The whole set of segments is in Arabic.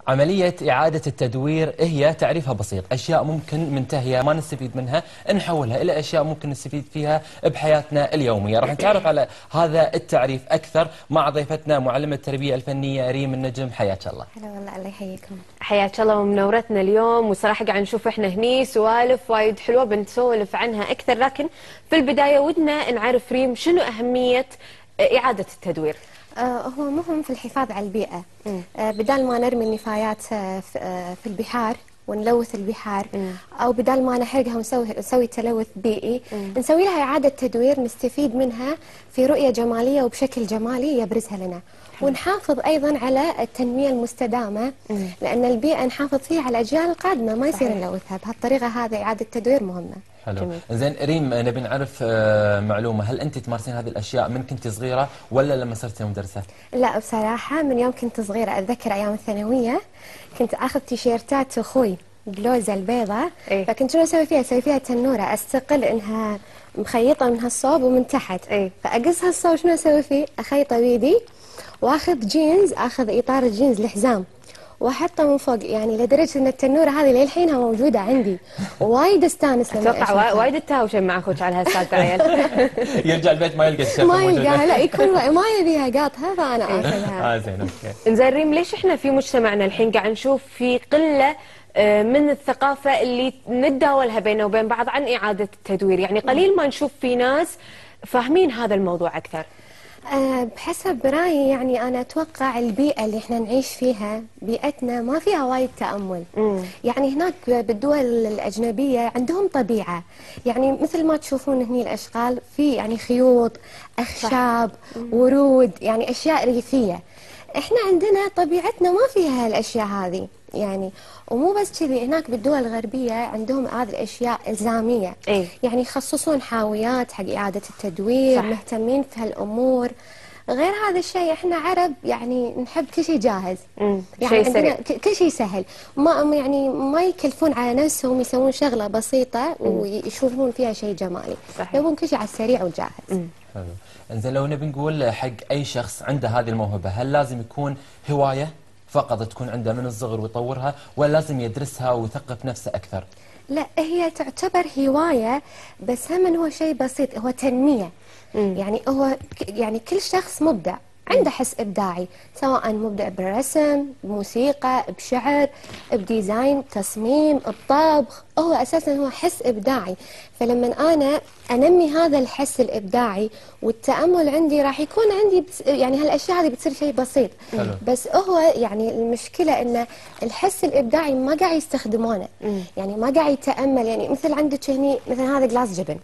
عملية إعادة التدوير هي تعريفها بسيط، أشياء ممكن منتهية ما نستفيد منها نحولها إلى أشياء ممكن نستفيد فيها بحياتنا اليومية. راح نتعرف على هذا التعريف أكثر مع ضيفتنا معلمة التربية الفنية ريم النجم. حياك الله. هلا والله، الله يحييكم. حياك الله ومنورتنا اليوم، وصراحة قاعد نشوف احنا هني سوالف وايد حلوة بنسولف عنها أكثر، لكن في البداية ودنا نعرف ريم شنو أهمية إعادة التدوير؟ هو مهم في الحفاظ على البيئة. بدال ما نرمي النفايات في البحار ونلوث البحار، أو بدال ما نحرقها ونسوي تلوث بيئي، نسوي لها إعادة تدوير نستفيد منها في رؤية جمالية وبشكل جمالي يبرزها لنا. ونحافظ أيضا على التنمية المستدامة، لأن البيئة نحافظ فيها على الأجيال القادمة، ما يصير نلوثها. بهالطريقة هذه إعادة التدوير مهمة. حلو. زين ريم، نبي نعرف معلومة، هل أنت تمارسين هذه الأشياء من كنت صغيرة ولا لما صرتي مدرسة؟ لا بصراحة من يوم كنت صغيرة، أتذكر أيام الثانوية كنت أخذ تيشيرتات أخوي بلوزة البيضة، فكنت شنو أسوي فيها؟ أسوي فيها تنورة، أستقل إنها مخيطة من هالصوب ومن تحت، فأقص هالصوب شنو أسوي فيه؟ أخيطه بيدي، وأخذ جينز، أخذ إطار الجينز الحزام واحطه من فوق، يعني لدرجه ان التنوره هذه للحينها موجوده عندي، وايد استانس لما اتوقع وايد تتهاوشين مع اخوك على هالسالفه عيال. يرجع البيت ما يلقى الشقه ما يلقاها، لا يكون ما يبيها قاطها فانا اخذها. زين اوكي. انزين ريم، ليش احنا في مجتمعنا الحين قاعد نشوف في قله من الثقافه اللي نتداولها بيننا وبين بعض عن اعاده التدوير؟ يعني قليل ما نشوف في ناس فاهمين هذا الموضوع اكثر. بحسب رأيي، يعني أنا أتوقع البيئة اللي إحنا نعيش فيها، بيئتنا ما فيها وايد تأمل. يعني هناك بالدول الأجنبية عندهم طبيعة، يعني مثل ما تشوفون هني الأشغال في يعني خيوط، أخشاب، ورود، يعني أشياء ريفية. إحنا عندنا طبيعتنا ما فيها الأشياء هذه يعني. ومو بس كذي، هناك بالدول الغربية عندهم هذه الأشياء إلزامية، يعني يخصصون حاويات حق إعادة التدوير، مهتمين في هالأمور. غير هذا الشيء احنا عرب يعني نحب كل شيء جاهز، يعني عندنا كل شيء سهل، ما يعني ما يكلفون على نفسهم يسوون شغلة بسيطة ويشوفون فيها شيء جمالي، يبون كل شيء على السريع والجاهز. حلو. انزين لو نبي نقول حق أي شخص عنده هذه الموهبة، هل لازم يكون هواية فقط تكون عنده من الصغر ويطورها، ولا لازم يدرسها ويثقف نفسه أكثر؟ لا، هي تعتبر هواية، بس هم هو شيء بسيط، هو تنمية. يعني هو يعني كل شخص مبدع، عنده حس إبداعي، سواء مبدع بالرسم، بموسيقى، بشعر، بديزاين، تصميم، الطبخ، هو أساسا هو حس إبداعي. فلما أنا أنمي هذا الحس الإبداعي والتأمل عندي، راح يكون عندي يعني هالأشياء هذه بتصير شيء بسيط. بس هو يعني المشكلة إن الحس الإبداعي ما قاعد يستخدمونه، يعني ما قاعد يتأمل. يعني مثل عندك هني مثلا هذا جلاس جبن،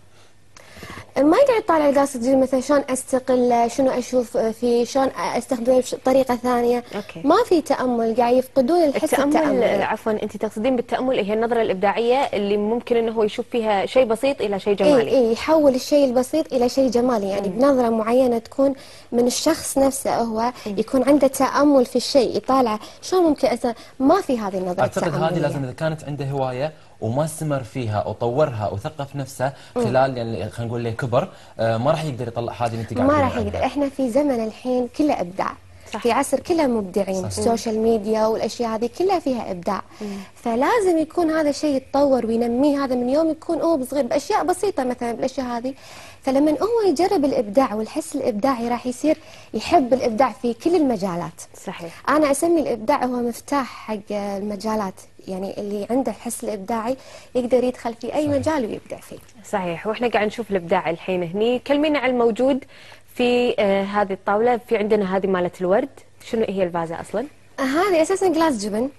ما يقعد يطالع القاص مثلا شلون استقل، شنو اشوف فيه، شلون استخدمه بطريقه ثانيه. ما في تامل، قاعد يفقدون الحس التامل. عفوا، انت تقصدين بالتامل هي النظره الابداعيه اللي ممكن انه هو يشوف فيها شيء بسيط الى شيء جمالي. اي يحول الشيء البسيط الى شيء جمالي، يعني بنظره معينه تكون من الشخص نفسه، هو يكون عنده تامل في الشيء، يطالع شلون ممكن ما في هذه النظره. اعتقد هذه لازم اذا كانت عنده هوايه وما استمر فيها وطورها وثقف نفسه خلال يعني خلينا نقول له كبر، ما راح يقدر يطلع هذه اللي انت قاعده ما راح يقدر. احنا في زمن الحين كله ابداع، في عصر كله مبدعين، السوشيال ميديا والاشياء هذه كلها فيها ابداع. فلازم يكون هذا الشيء يتطور وينميه، هذا من يوم يكون هو صغير باشياء بسيطه مثلا بالاشياء هذه. فلما هو يجرب الابداع والحس الابداعي راح يصير يحب الابداع في كل المجالات. صحيح. انا اسمي الابداع هو مفتاح حق المجالات، يعني اللي عنده الحس الابداعي يقدر يدخل في اي مجال ويبدع فيه. صحيح. واحنا قاعد نشوف الابداع الحين هني. كلمينا عن الموجود في هذه الطاوله. في عندنا هذه مالت الورد، شنو هي الفازه اصلا؟ هذه اساسا جلاس جبن.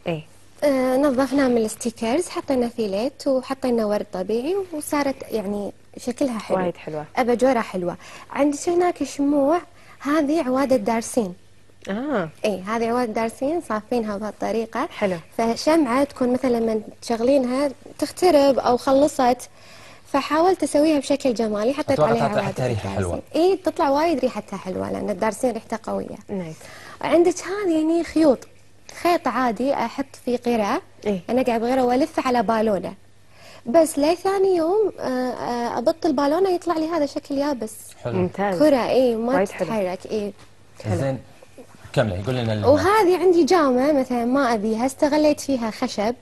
نظفناه من الستيكرز، حطينا فيه ليت وحطينا ورد طبيعي، وصارت يعني شكلها حلو، وايد حلوه، اباجوره حلوه. عندك هناك شموع، هذه عواد الدارسين. اي هذه عواد دارسين صافينها بهالطريقه. حلو. فشمعه تكون مثلا لما تشغلينها تخترب او خلصت، فحاولت اسويها بشكل جمالي، حطيت عليها عواد ريحه حلوه. اي تطلع وايد ريحتها حلوه، لان الدارسين ريحتها قويه. عندك هذه هني خيوط، خيط عادي احط فيه قرع، انا قاعد بغيره والفه على بالونه، بس لي ثاني يوم ابط البالونه يطلع لي هذا شكل يابس. حلو. ممتاز. كره ما تتحرك. زين كملي يقول لنا وهذه عندي جامة مثلا ما أبيها، استغليت فيها خشب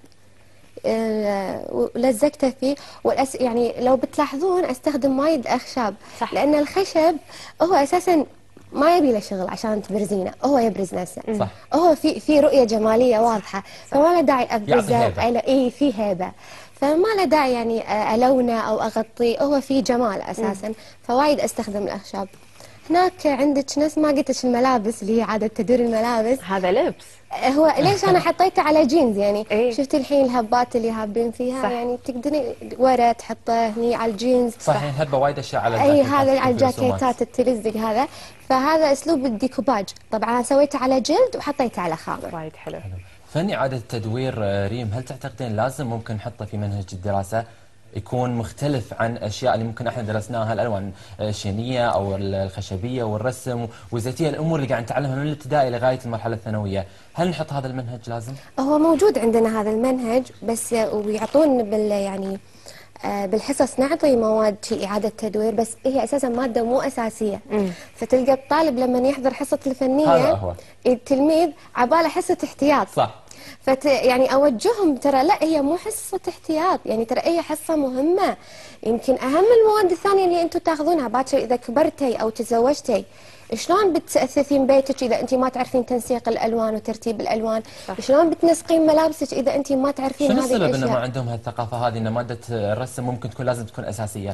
ولزقته فيه، يعني لو بتلاحظون استخدم وايد اخشاب، صح. لان الخشب هو اساسا ما يبي له شغل عشان تبرزينه، هو يبرز نفسه. صح. هو في رؤيه جماليه واضحه، فما له داعي ابرزه. اي في هيبه، فما له داعي يعني الونه او اغطيه، هو في جمال اساسا. فوايد استخدم الاخشاب. هناك عندك ناس ما قلتش الملابس اللي هي عاده تدور الملابس، هذا لبس. هو ليش انا حطيته على جينز يعني؟ إيه؟ شفتي الحين الهبات اللي هابين فيها، صح. يعني تقدرين ورا تحطه هني على الجينز. صح. هبه وايد اشياء على اي الجاكيتات. هذا على الجاكيتات التلزق هذا، فهذا اسلوب الديكوباج. طبعا انا سويته على جلد وحطيته على خامه. وايد حلو. فن إعادة التدوير ريم، هل تعتقدين لازم ممكن نحطه في منهج الدراسة يكون مختلف عن أشياء اللي ممكن احنا درسناها، الألوان الشينية أو الخشبية والرسم والزيتية، الأمور اللي قاعد نتعلمها من الابتدائي لغاية المرحلة الثانوية، هل نحط هذا المنهج لازم؟ هو موجود عندنا هذا المنهج، بس ويعطون يعني بالحصص نعطي مواد في إعادة تدوير، بس هي أساسا مادة مو أساسية. فتلقى الطالب لما يحضر حصة الفنية التلميذ عباله حصة احتياط. صح. يعني أوجههم ترى لا، هي مو حصة احتياط، يعني ترى هي حصة مهمة، يمكن أهم المواد الثانية اللي أنتم تاخذونها باكر إذا كبرتي أو تزوجتي. شلون بتأثثين بيتك إذا أنت ما تعرفين تنسيق الألوان وترتيب الألوان؟ صح. شلون بتنسقين ملابسك إذا أنت ما تعرفين هذه الأشياء؟ شنو السبب إنه ما عندهم هالثقافة هذه، إن مادة الرسم ممكن تكون لازم تكون أساسية؟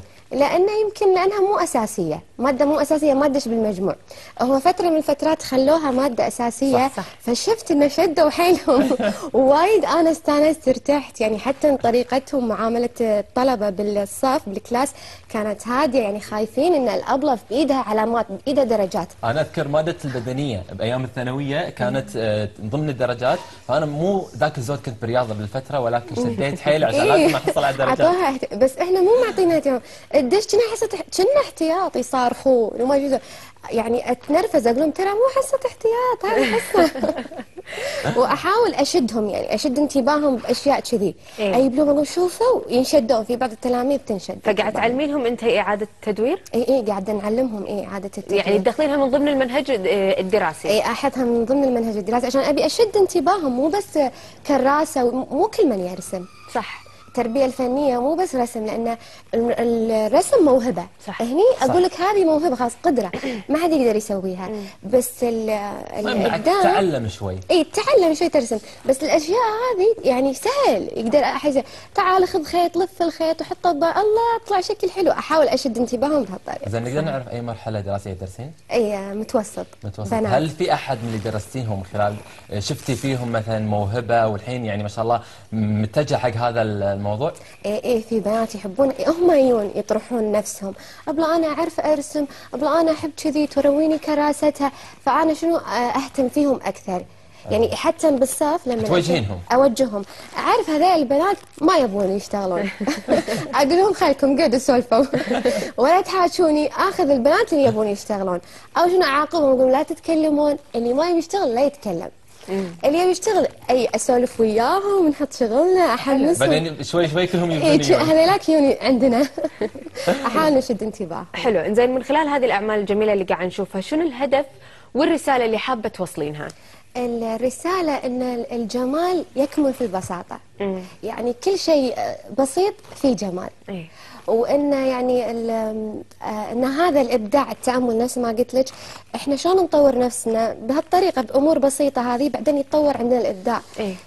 لأنها مو أساسية، مادة مو أساسية، ما تدش بالمجموع. هو فترة من الفترات خلوها مادة أساسية. صح. فشفت إنه شدوا حيلهم ووايد أنا استانست ارتحت، يعني حتى طريقتهم معاملة الطلبة بالصف بالكلاس كانت هادية، يعني خايفين إن الأبلة في إيدها علامات، بإيدها درجات. أنا أذكر مادة البدنية بأيام الثانوية كانت من ضمن الدرجات، فأنا مو ذاك الزود كنت برياضة بالفترة، ولكن شديت حيل عشان لازم أحصل على الدرجات. بس إحنا مو معطينا اهتمام، الدش كنا احتياطي يصارخون وما يجوز، يعني اتنرفز اقول لهم ترى مو حصه احتياط، هذه حصه. واحاول اشدهم، يعني اشد انتباههم باشياء كذي. اجيب لهم اقول شوفوا، ينشدون في بعض التلاميذ تنشد. فقاعد تعلمينهم انت اعاده التدوير؟ اي قاعده نعلمهم اعاده التدوير، يعني تدخلينها من ضمن المنهج الدراسي؟ اي احطها من ضمن المنهج الدراسي عشان ابي اشد انتباههم، مو بس كراسه، مو كل من يرسم. صح. التربية الفنية مو بس رسم، لأن الرسم موهبة. صح. هني أقول لك هذه موهبة خاص، قدرة ما حد يقدر يسويها. بس الإبداع تعلم شوي. إي تعلم شوي ترسم، بس الأشياء هذه يعني سهل، يقدر أحس تعال خذ خيط، لف الخيط وحطه الله طلع شكل حلو. أحاول أشد انتباههم بهالطريقة. زين، نقدر نعرف أي مرحلة دراسية تدرسين؟ إي متوسط. بنات. هل في أحد من اللي درستينهم خلال شفتي فيهم مثلا موهبة والحين يعني ما شاء الله متجه حق هذا الموضوع؟ ايه في بنات يحبون هم يجون يطرحون نفسهم، ابلا انا اعرف ارسم، ابلا انا احب كذي ترويني كراستها، فانا شنو اهتم فيهم اكثر. يعني حتى بالصف لما توجهينهم اوجههم، اعرف هذول البنات ما يبون يشتغلون. اقول لهم خليكم قعدوا سولفوا ولا تحاشوني، اخذ البنات اللي يبون يشتغلون، او شنو اعاقبهم اقول لا تتكلمون، اللي ما يبي يشتغل لا يتكلم، اللي يبي يشتغل اي اسولف وياهم ونحط شغلنا احمسهم، بعدين شوي شوي كلهم يبون هذولاك يوني عندنا. احاول نشد انتباه. حلو. انزين، من خلال هذه الاعمال الجميله اللي قاعد نشوفها، شنو الهدف والرساله اللي حابه توصلينها؟ الرسالة أن الجمال يكمن في البساطة. يعني كل شيء بسيط فيه جمال. وأن يعني أن هذا الإبداع، التأمل، نفس ما قلت لك، إحنا شلون نطور نفسنا بهالطريقة بأمور بسيطة هذه، بعدين يتطور عندنا الإبداع.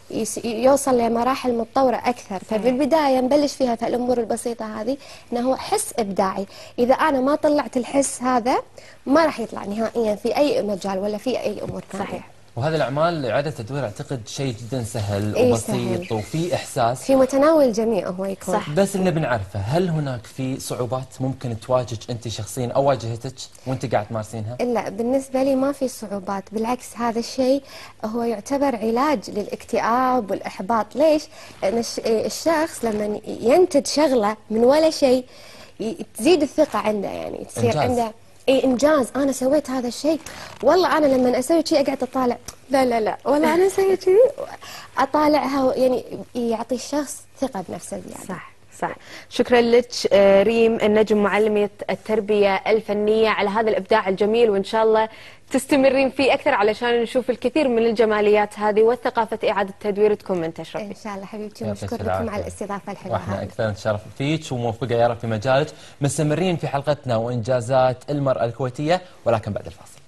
يوصل لمراحل متطورة أكثر. فبالبداية نبلش فيها في الأمور البسيطة هذه، أنه هو حس إبداعي. إذا أنا ما طلعت الحس هذا ما راح يطلع نهائيا في أي مجال ولا في أي أمور ثانية. صحيح. وهذه الأعمال إعادة التدوير أعتقد شيء جدا سهل وبسيط سهل. وفي إحساس في متناول الجميع هو يكون. صح. بس اللي بنعرفه، هل هناك في صعوبات ممكن تواجهك أنت شخصيا أو واجهتك وأنت قاعد تمارسينها؟ لا بالنسبة لي ما في صعوبات، بالعكس هذا الشيء هو يعتبر علاج للاكتئاب والإحباط. ليش؟ لأن الشخص لما ينتج شغلة من ولا شيء تزيد الثقة عنده، يعني تصير عنده إنجاز. أنا سويت هذا الشيء، والله أنا لما أسوي شيء أقعد أطالع، لا والله أنا سويت شيء، أطالعها، يعني يعطي الشخص ثقة بنفسه زيادة. صح صح. شكرا لك ريم النجم معلمة التربية الفنية على هذا الإبداع الجميل، وإن شاء الله تستمرين فيه أكثر علشان نشوف الكثير من الجماليات هذه والثقافة إعادة التدوير تكون منتشرة. إن شاء الله حبيبتي، ونشكر لكم على الاستضافة الحلوة. واحنا أكثر نتشرف فيك وموفقة يا رب في مجالك. مستمرين في حلقتنا وإنجازات المرأة الكويتية ولكن بعد الفاصل.